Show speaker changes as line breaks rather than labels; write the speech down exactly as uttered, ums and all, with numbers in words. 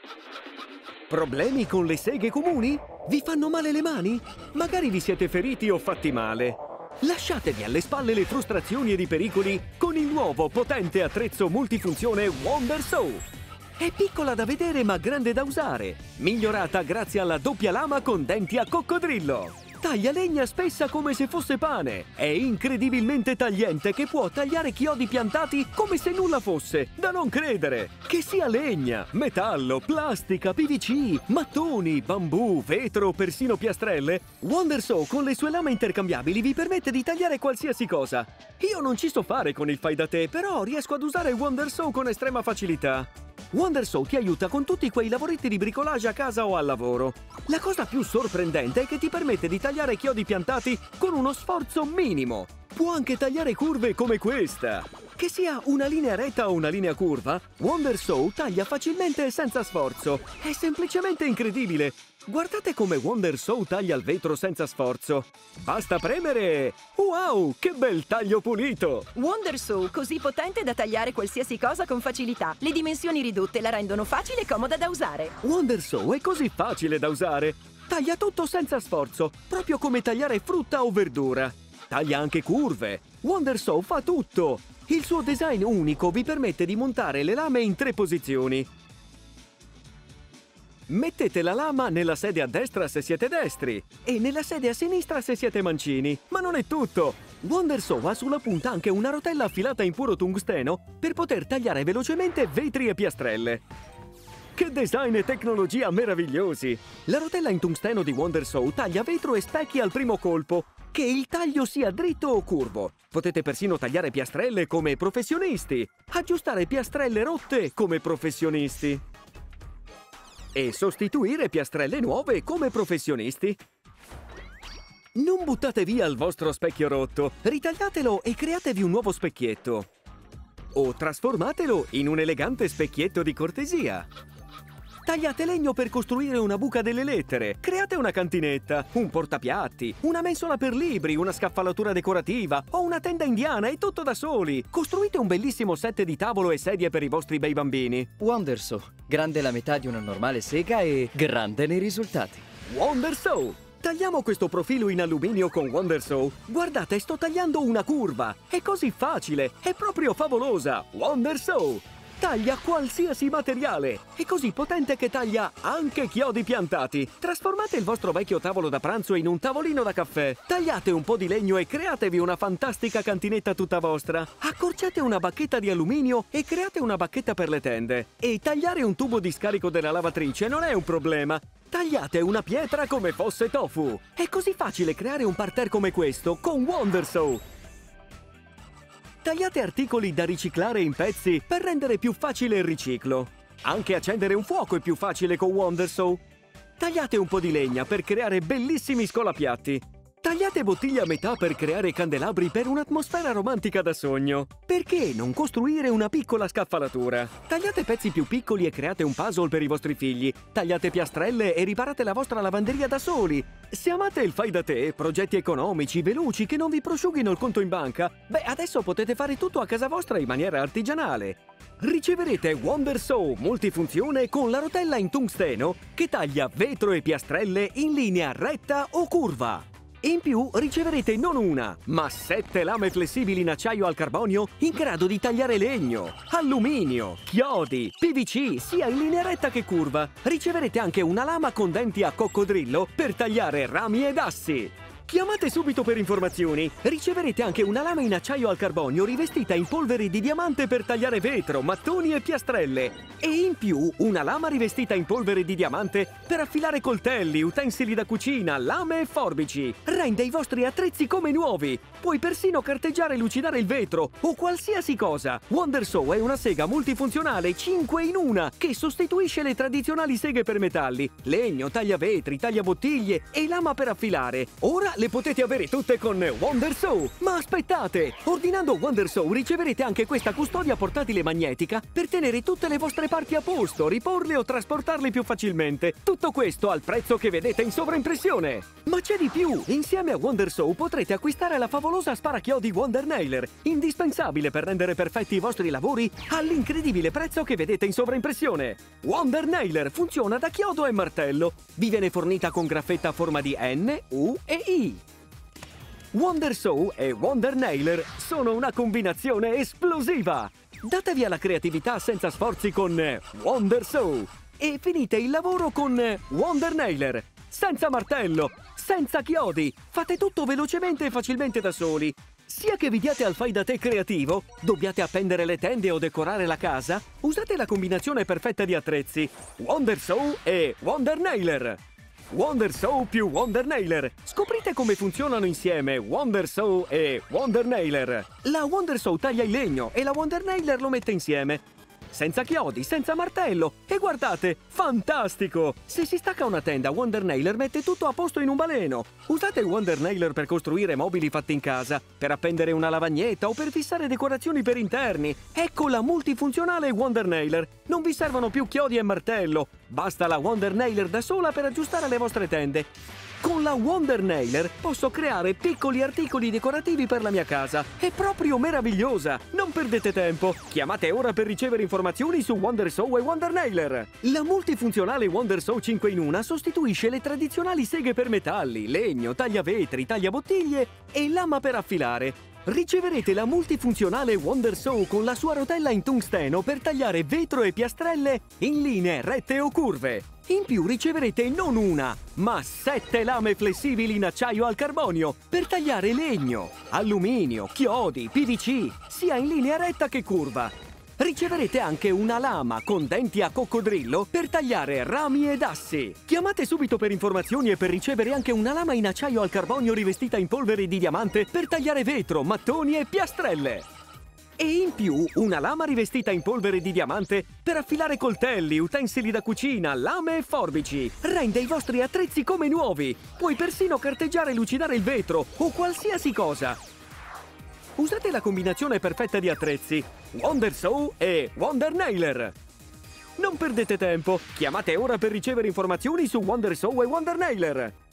Problemi con le seghe comuni? Vi fanno male le mani? Magari vi siete feriti o fatti male. Lasciatevi alle spalle le frustrazioni ed i pericoli con il nuovo potente attrezzo multifunzione Wonder Saw. È piccola da vedere ma grande da usare, migliorata grazie alla doppia lama con denti a coccodrillo. Taglia legna spessa come se fosse pane. È incredibilmente tagliente che può tagliare chiodi piantati come se nulla fosse. Da non credere! Che sia legna, metallo, plastica, P V C, mattoni, bambù, vetro o persino piastrelle, Wonder Saw con le sue lame intercambiabili vi permette di tagliare qualsiasi cosa. Io non ci so fare con il fai da te, però riesco ad usare Wonder Saw con estrema facilità. Wonder Saw ti aiuta con tutti quei lavoretti di bricolage a casa o al lavoro. La cosa più sorprendente è che ti permette di tagliare chiodi piantati con uno sforzo minimo. Può anche tagliare curve come questa. Che sia una linea retta o una linea curva, Wonder Saw taglia facilmente e senza sforzo. È semplicemente incredibile. Guardate come Wonder Saw taglia il vetro senza sforzo. Basta premere! Wow, che bel taglio pulito!
Wonder Saw, così potente da tagliare qualsiasi cosa con facilità. Le dimensioni ridotte la rendono facile e comoda da usare.
Wonder Saw è così facile da usare. Taglia tutto senza sforzo, proprio come tagliare frutta o verdura. Taglia anche curve. Wonder Saw fa tutto. Il suo design unico vi permette di montare le lame in tre posizioni. Mettete la lama nella sedia a destra se siete destri e nella sedia a sinistra se siete mancini. Ma non è tutto! Wonder Saw ha sulla punta anche una rotella affilata in puro tungsteno per poter tagliare velocemente vetri e piastrelle. Che design e tecnologia meravigliosi! La rotella in tungsteno di Wonder Saw taglia vetro e specchi al primo colpo, che il taglio sia dritto o curvo. Potete persino tagliare piastrelle come professionisti, aggiustare piastrelle rotte come professionisti e sostituire piastrelle nuove come professionisti. Non buttate via il vostro specchio rotto, ritagliatelo e createvi un nuovo specchietto. O trasformatelo in un elegante specchietto di cortesia. Tagliate legno per costruire una buca delle lettere, create una cantinetta, un portapiatti, una mensola per libri, una scaffalatura decorativa o una tenda indiana e tutto da soli. Costruite un bellissimo set di tavolo e sedie per i vostri bei bambini.
Wonder Saw, grande la metà di una normale sega e grande nei risultati.
Wonder Saw! Tagliamo questo profilo in alluminio con Wonder Saw. Guardate, sto tagliando una curva. È così facile, è proprio favolosa. Wonder Saw! Taglia qualsiasi materiale. È così potente che taglia anche chiodi piantati. Trasformate il vostro vecchio tavolo da pranzo in un tavolino da caffè. Tagliate un po' di legno e createvi una fantastica cantinetta tutta vostra. Accorciate una bacchetta di alluminio e create una bacchetta per le tende. E tagliare un tubo di scarico della lavatrice non è un problema. Tagliate una pietra come fosse tofu. È così facile creare un parterre come questo con Wonder Saw. Tagliate articoli da riciclare in pezzi per rendere più facile il riciclo. Anche accendere un fuoco è più facile con Wonder Saw. Tagliate un po' di legna per creare bellissimi scolapiatti. Tagliate bottiglie a metà per creare candelabri per un'atmosfera romantica da sogno. Perché non costruire una piccola scaffalatura? Tagliate pezzi più piccoli e create un puzzle per i vostri figli. Tagliate piastrelle e riparate la vostra lavanderia da soli. Se amate il fai da te, progetti economici, veloci, che non vi prosciughino il conto in banca, beh, adesso potete fare tutto a casa vostra in maniera artigianale. Riceverete Wonder Saw multifunzione con la rotella in tungsteno che taglia vetro e piastrelle in linea retta o curva. In più riceverete non una, ma sette lame flessibili in acciaio al carbonio in grado di tagliare legno, alluminio, chiodi, P V C, sia in linea retta che curva. Riceverete anche una lama con denti a coccodrillo per tagliare rami ed assi. Chiamate subito per informazioni. Riceverete anche una lama in acciaio al carbonio rivestita in polvere di diamante per tagliare vetro, mattoni e piastrelle. E in più una lama rivestita in polvere di diamante per affilare coltelli, utensili da cucina, lame e forbici. Rende i vostri attrezzi come nuovi. Puoi persino carteggiare e lucidare il vetro o qualsiasi cosa. Wonder Saw è una sega multifunzionale cinque in una che sostituisce le tradizionali seghe per metalli, legno, tagliavetri, tagliabottiglie e lama per affilare. Ora le potete avere tutte con WonderSew! Ma aspettate! Ordinando WonderSew riceverete anche questa custodia portatile magnetica per tenere tutte le vostre parti a posto, riporle o trasportarle più facilmente. Tutto questo al prezzo che vedete in sovraimpressione! Ma c'è di più! Insieme a WonderSew potrete acquistare la favolosa sparachiodi Wonder Nailer, indispensabile per rendere perfetti i vostri lavori all'incredibile prezzo che vedete in sovraimpressione. Wonder Nailer funziona da chiodo e martello. Vi viene fornita con graffetta a forma di N, U e I. WonderSew e Wonder Nailer sono una combinazione esplosiva! Datevi alla creatività senza sforzi con WonderSew e finite il lavoro con Wonder Nailer. Senza martello, senza chiodi, fate tutto velocemente e facilmente da soli. Sia che vi diate al fai da te creativo, dobbiate appendere le tende o decorare la casa, usate la combinazione perfetta di attrezzi WonderSew e Wonder Nailer. WonderSew più Wonder Nailer. Scoprite come funzionano insieme WonderSew e Wonder Nailer. La WonderSew taglia il legno e la Wonder Nailer lo mette insieme. Senza chiodi, senza martello. E guardate, fantastico! Se si stacca una tenda, Wonder Nailer mette tutto a posto in un baleno. Usate Wonder Nailer per costruire mobili fatti in casa, per appendere una lavagnetta o per fissare decorazioni per interni. Ecco la multifunzionale Wonder Nailer. Non vi servono più chiodi e martello. Basta la Wonder Nailer da sola per aggiustare le vostre tende. Con la Wonder Nailer posso creare piccoli articoli decorativi per la mia casa. È proprio meravigliosa! Non perdete tempo! Chiamate ora per ricevere informazioni su WonderSew e Wonder Nailer. La multifunzionale WonderSew cinque in uno sostituisce le tradizionali seghe per metalli, legno, tagliavetri, tagliabottiglie e lama per affilare. Riceverete la multifunzionale WonderSew con la sua rotella in tungsteno per tagliare vetro e piastrelle in linee rette o curve. In più riceverete non una, ma sette lame flessibili in acciaio al carbonio per tagliare legno, alluminio, chiodi, P V C, sia in linea retta che curva. Riceverete anche una lama con denti a coccodrillo per tagliare rami ed assi. Chiamate subito per informazioni e per ricevere anche una lama in acciaio al carbonio rivestita in polvere di diamante per tagliare vetro, mattoni e piastrelle. E in più una lama rivestita in polvere di diamante per affilare coltelli, utensili da cucina, lame e forbici. Rende i vostri attrezzi come nuovi. Puoi persino carteggiare e lucidare il vetro o qualsiasi cosa. Usate la combinazione perfetta di attrezzi WonderSew e Wonder Nailer. Non perdete tempo, chiamate ora per ricevere informazioni su WonderSew e Wonder Nailer.